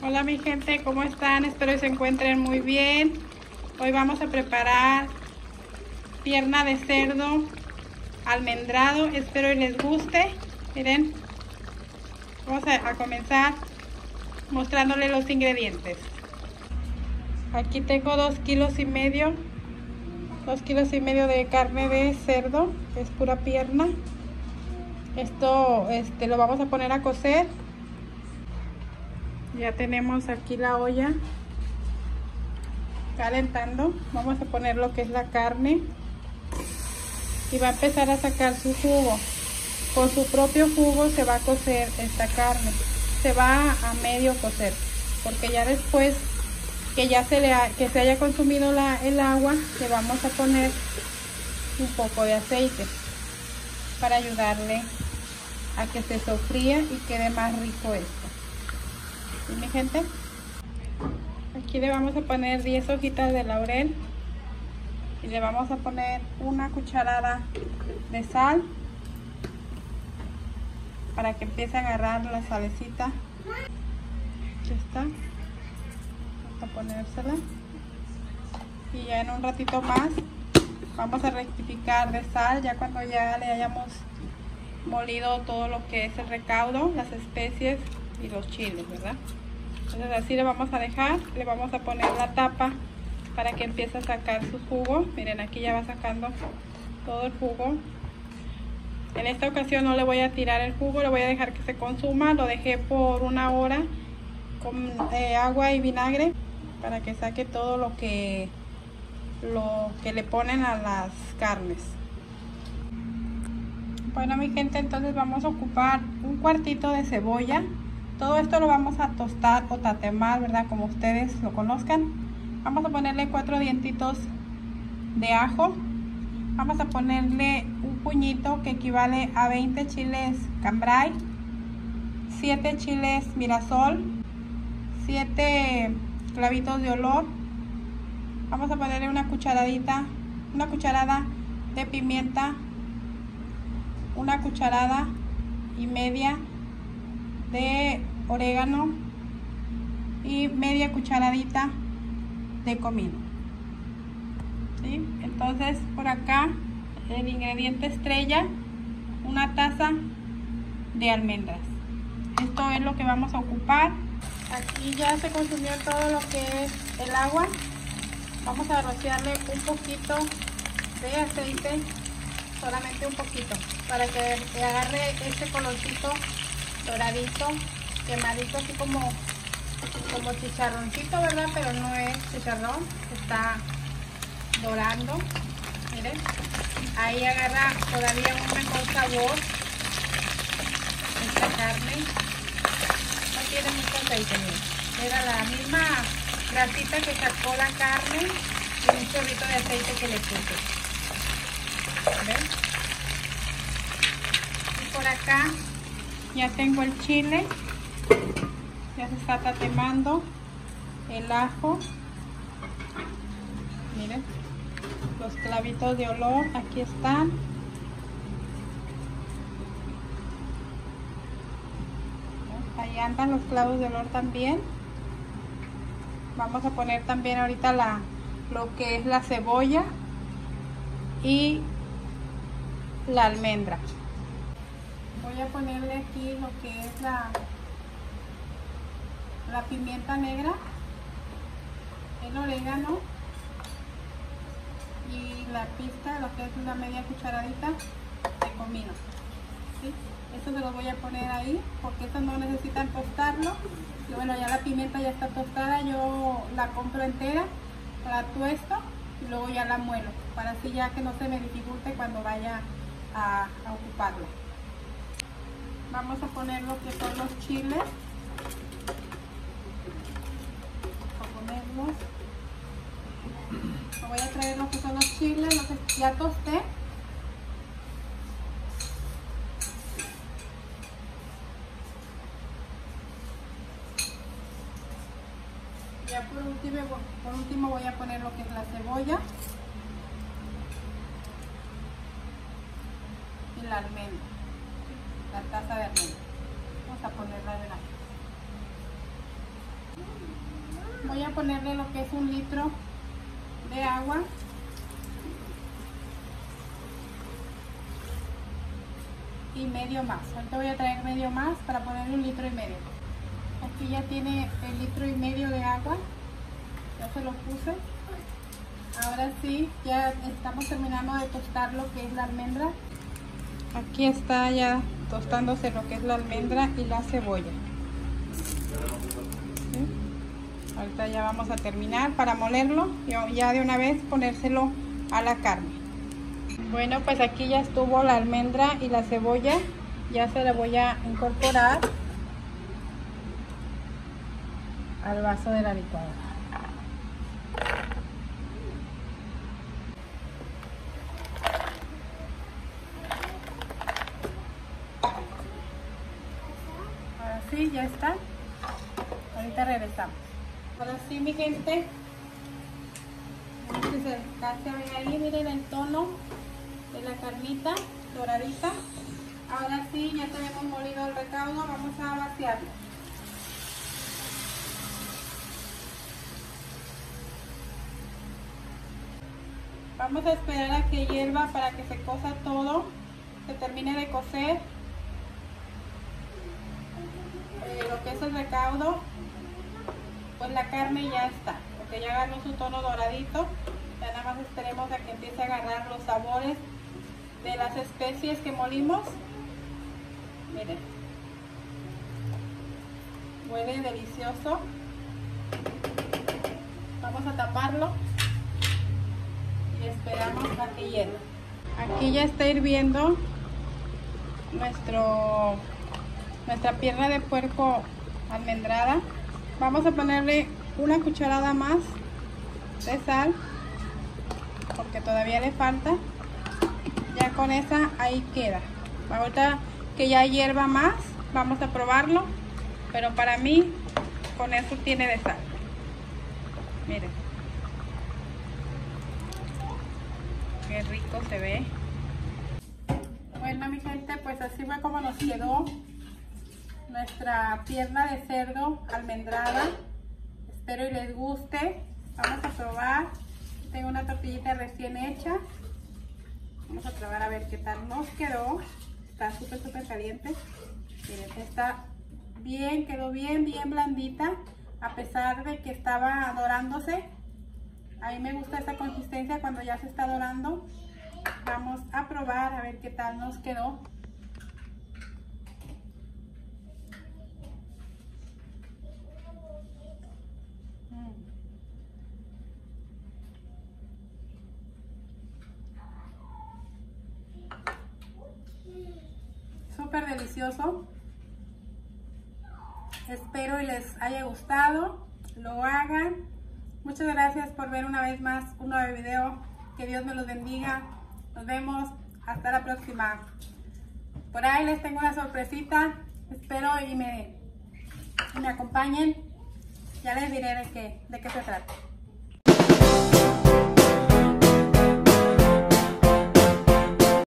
Hola mi gente, ¿cómo están? Espero que se encuentren muy bien. Hoy vamos a preparar pierna de cerdo almendrado. Espero que les guste. Miren, vamos a comenzar mostrándoles los ingredientes. Aquí tengo 2,5 kilos, 2,5 kilos de carne de cerdo, que es pura pierna. Esto lo vamos a poner a cocer. Ya tenemos aquí la olla calentando. Vamos a poner lo que es la carne y va a empezar a sacar su jugo. Con su propio jugo se va a cocer esta carne. Se va a medio cocer, porque ya después que se haya consumido el agua, le vamos a poner un poco de aceite para ayudarle a que se sofría y quede más rico esto. ¿Sí, mi gente? Aquí le vamos a poner 10 hojitas de laurel y le vamos a poner una cucharada de sal para que empiece a agarrar la salecita. Aquí está. Vamos a ponérsela y ya en un ratito más vamos a rectificar de sal, ya cuando ya le hayamos molido todo lo que es el recaudo, las especies y los chiles, ¿verdad? Entonces así le vamos a dejar, le vamos a poner la tapa para que empiece a sacar su jugo. Miren, aquí ya va sacando todo el jugo. En esta ocasión no le voy a tirar el jugo, le voy a dejar que se consuma. Lo dejé por 1 hora con agua y vinagre para que saque todo lo que le ponen a las carnes. Bueno mi gente, entonces vamos a ocupar 1/4 de cebolla. Todo esto lo vamos a tostar o tatemar, ¿verdad? Como ustedes lo conozcan. Vamos a ponerle 4 dientitos de ajo. Vamos a ponerle un puñito que equivale a 20 chiles cambray, 7 chiles mirasol, 7 clavitos de olor. Vamos a ponerle una cucharada de pimienta, 1,5 cucharadas de orégano y media cucharadita de comino. ¿Sí? Entonces por acá el ingrediente estrella, 1 taza de almendras. Esto es lo que vamos a ocupar. Aquí ya se consumió todo lo que es el agua. Vamos a rociarle un poquito de aceite, solamente un poquito, para que agarre este colorcito doradito, quemadito, así como chicharroncito, ¿verdad? Pero no es chicharrón, está dorando. Miren, ahí agarra todavía un mejor sabor esta carne. No tiene mucho aceite, miren. Era la misma grasita que sacó la carne y un chorrito de aceite que le puse. ¿Ven? Y por acá ya tengo el chile, ya se está tatemando el ajo. Miren, los clavitos de olor, aquí están. Ahí andan los clavos de olor también. Vamos a poner también ahorita lo que es la cebolla y la almendra. Voy a ponerle aquí lo que es la pimienta negra, el orégano y la pizca, lo que es una media cucharadita de comino. ¿Sí? Esto se lo voy a poner ahí porque estos no necesitan tostarlo. Y bueno, ya la pimienta ya está tostada, yo la compro entera, la tuesto y luego ya la muelo, para así ya que no se me dificulte cuando vaya a ocuparla. Vamos a poner lo que son los chiles. Voy a traer lo que son los chiles, lo que ya tosté. Ya por último voy a poner lo que es la cebolla y la almendra, la taza de almendra. Vamos a ponerla de la voy a ponerle lo que es 1 litro de agua. Y medio más. Ahorita voy a traer medio más para ponerle 1,5 litros. Aquí ya tiene 1,5 litros de agua. Ya se lo puse. Ahora sí, ya estamos terminando de tostar lo que es la almendra. Aquí está ya tostándose lo que es la almendra y la cebolla. ¿Sí? Ahorita ya vamos a terminar para molerlo y ya de una vez ponérselo a la carne. Bueno, pues aquí ya estuvo la almendra y la cebolla. Ya se la voy a incorporar al vaso de la licuadora. Ahora sí, ya está. Ahorita regresamos. Ahora sí, mi gente. Si se alcanza a ver ahí, miren el tono de la carnita doradita. Ahora sí, ya tenemos molido el recaudo. Vamos a vaciarlo. Vamos a esperar a que hierva para que se cosa todo, se termine de cocer lo que es el recaudo. Pues la carne ya está, porque ya agarró su tono doradito. Ya nada más esperemos a que empiece a agarrar los sabores de las especies que molimos. Miren, huele delicioso. Vamos a taparlo y esperamos a que hierva. Aquí ya está hirviendo nuestra pierna de puerco almendrada. Vamos a ponerle 1 cucharada más de sal, porque todavía le falta. Ya con esa ahí queda. Ahorita que ya hierva más, vamos a probarlo, pero para mí con eso tiene de sal. Miren qué rico se ve. Bueno, mi gente, pues así fue como nos quedó nuestra pierna de cerdo almendrada. Espero y les guste. Vamos a probar. Tengo una tortillita recién hecha. Vamos a probar a ver qué tal nos quedó. Está súper caliente. Miren, está bien, quedó bien blandita. A pesar de que estaba dorándose. A mí me gusta esta consistencia cuando ya se está dorando. Vamos a probar a ver qué tal nos quedó. Súper delicioso. Espero y les haya gustado. Lo hagan. Muchas gracias por ver una vez más un nuevo video. Que Dios me los bendiga. Nos vemos. Hasta la próxima. Por ahí les tengo una sorpresita. Espero y me acompañen. Ya les diré de qué se trata.